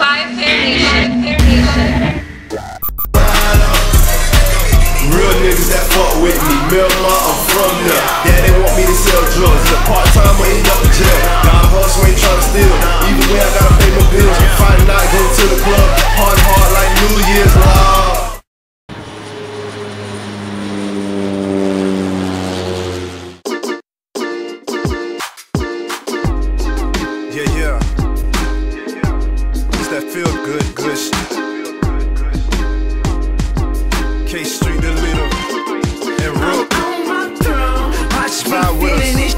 by Fair Nation. Fair Nation. Real niggas that fuck with me, Miramar, I'm from there. Yeah, they want me to sell drugs. The part-time will end up in jail. Got a hustle, ain't tryna steal. Either way, I gotta pay my bills. Friday night, go to the club. Hard like New Year's Law. Yeah. It's that feel good shit. K Street, the leader, and Rook. Vibe with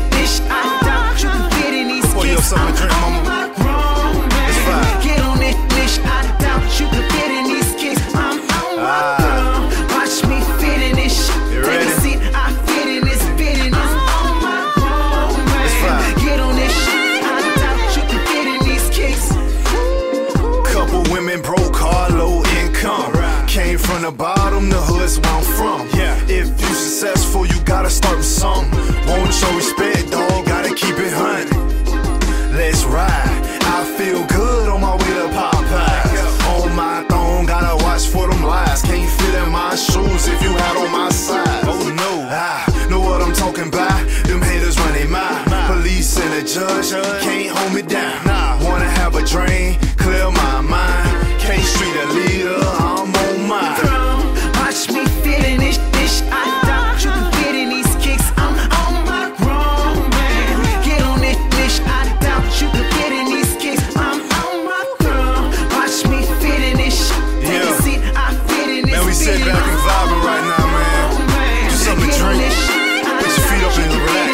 us. Pour you up something to drink, mama. Let's vibe. Get on it, bitch. I doubt you could fit in these kicks. I'm on my throne. Watch me fit in this shit. Take a seat, I fit in this, fit in this. I'm on my throne, man. Get on this shit. I doubt you could fit in these kicks. Couple women broke, hard, low income. Came from the bottom, the hood's where I'm from. If you successful, you gotta start with something. Won't show respect, dog, gotta keep it hunting. Let's ride, I feel good on my way to Popeyes. On my throne, gotta watch for them lies. Can't fit in my shoes if you had on my side. Oh no, I know what I'm talking about. Them haters run their mouth. Police and a judge can't hold me down. Wanna have a drain, clear my mind. K Street a leader, I'm on mine. Watch me fit in this bitch. I doubt you can fit in these kicks. I'm on my grown, man. Get on it, bitch. I doubt you can fit in these kicks. I'm on my grown. Watch me fit in this shit. Take a seat, I fit in this. Man, we sit back and vibing right now, man. Do something to drink. Put your feet up and relax.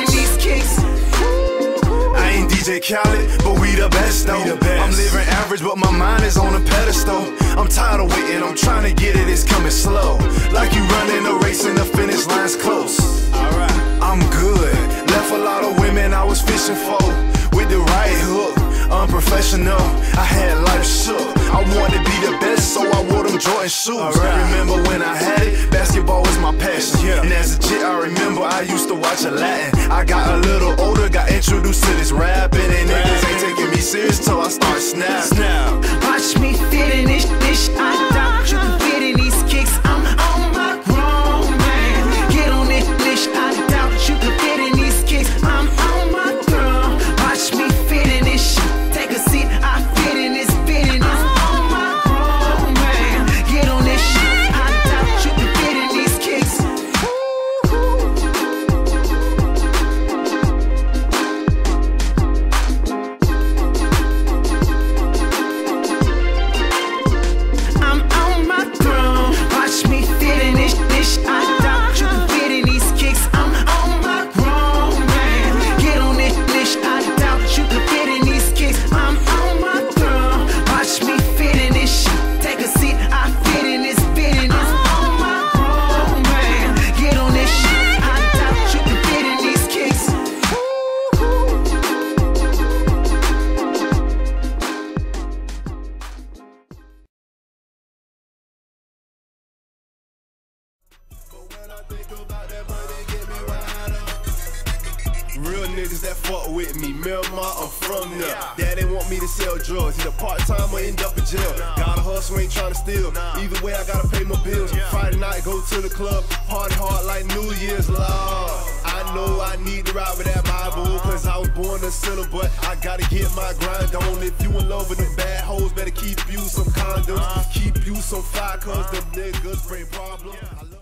I ain't DJ Khaled, but we the best though. I'm living average, but my mind is on a pedestal. I'm tired of waiting, I'm trying to get it, it's coming slow. Like you running a race and the finish line's close. I'm good, left a lot of women I was fishing for. With the right hook, unprofessional, I had life shook. I wanted to be the best, so I wore them Jordan shoes. Remember when I had it, basketball was my passion. And as a kid, I remember I used to watch a Latin. I got a little older, got introduced to this rapping, and niggas ain't taking me serious till I start snapping. Watch me fit in this bitch. I doubt you can fit in these kicks. I'm on my grown, man. Get on it, bitch. I doubt you can fit in these kicks. I'm on my grown. Watch me fit in this shit. Take a seat, I fit in this, fit in this. I'm on my grown, man. Get on this shit. I doubt you can fit in these kicks. I'm on my throne. Watch me fit in this bitch. I doubt you can fit in these kicks. I'm on my grown, man. Get on it, bitch. I doubt you can fit in these kicks. I'm on my throne. Watch me fit in this shit. Take a seat, I fit in this, fit in this. I'm on my grown, man. Get on this shit. I doubt you can fit in these kicks. Real niggas that fuck with me, Miramar, I'm from there. Yeah, they want me to sell drugs. Either part-time or end up in jail. Got a hustle, ain't tryna steal. Either way, I gotta pay my bills. Friday night, go to the club. Party hard like New Year's Law. I know I need to ride with that Bible, cause I was born a sinner, but I gotta get my grind on. If you in love with them bad hoes, better keep you some condoms. Keep you some fire, cause them niggas bring problems.